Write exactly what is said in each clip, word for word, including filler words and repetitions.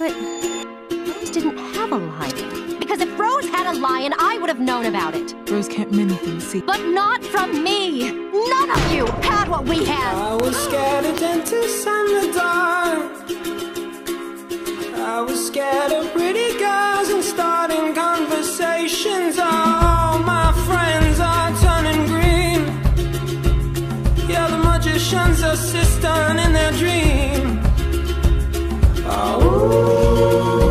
But Rose didn't have a lion. Because if Rose had a lion, I would have known about it. Rose can't many things see. But not from me! None of you had what we had! I was scared of dentists and the dark. I was scared of pretty girls and starting conversations. All my friends are turning green. Yeah, the magician's assistant in their dream. Oh.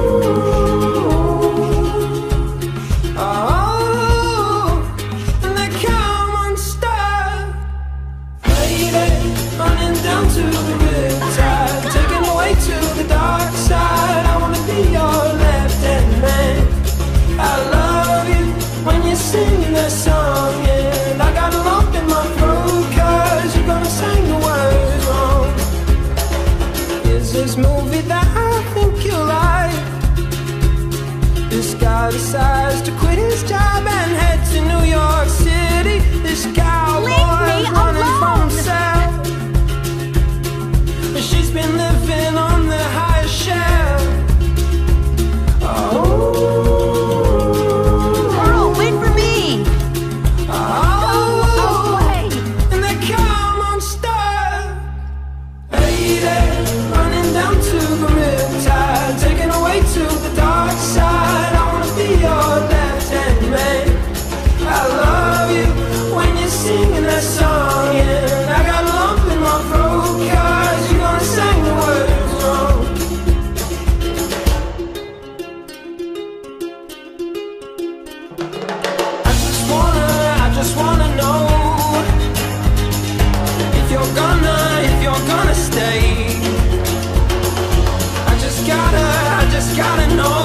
Down to the riptide, taken away to the dark side. I wanna be your left-hand man. I love you when you're singing that song, and I got a lump in my throat 'cause you're gonna sing the words wrong. Is this movie that I think you like? This guy decides to quit his job and head to New York City. This cowboy running for himself. She's been living on the highest shelf. Oh, Pearl, wait for me! Oh, oh wait! And they come unstuck. Lady, running down to the riptide, taken away to the dark side. I wanna be your left-hand man. I love you when you're singing that song, and I got a lump in my throat 'cause you're gonna sing the words wrong. I just wanna, I just wanna know if you're gonna, if you're gonna stay. I just gotta, I just gotta know.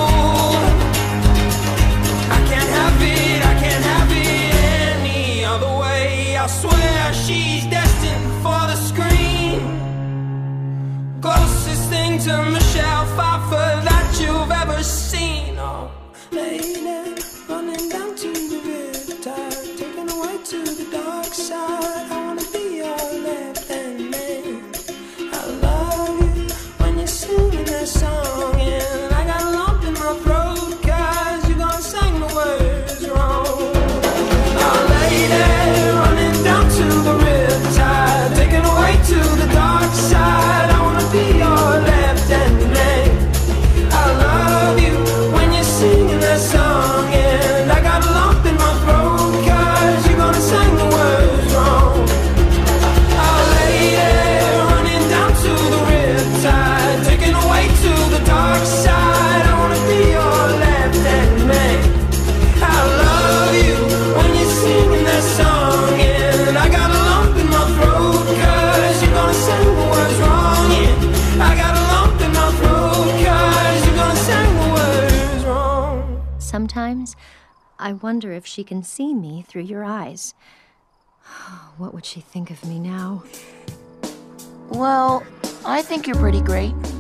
I can't have it, I can't have it any other way. I swear she's destined for the screen. Closest thing to Michelle Pfeiffer that you've ever seen. Oh, lady, running down to the riptide, taken away to the dark side. I wanna be your left-hand man. I love you when you're singing that song, and I got a lump in my throat 'cause you're gonna sing the words wrong. Oh, lady, running down to the riptide, taken away to the dark side. I wanna be your left-hand man. I love you when you're singing that song, and I got a lump in my throat 'cause you're gonna sing the words wrong. Oh, lady, running down to the riptide, taken away to the dark side. I wanna be your left-hand man. I love you when you're singing that song, and I got a lump in my throat 'cause you're gonna sing the words wrong. Yeah, I got a lump in my throat 'cause you're gonna sing the words wrong. Sometimes I wonder if she can see me through your eyes. What would she think of me now? Well, I think you're pretty great.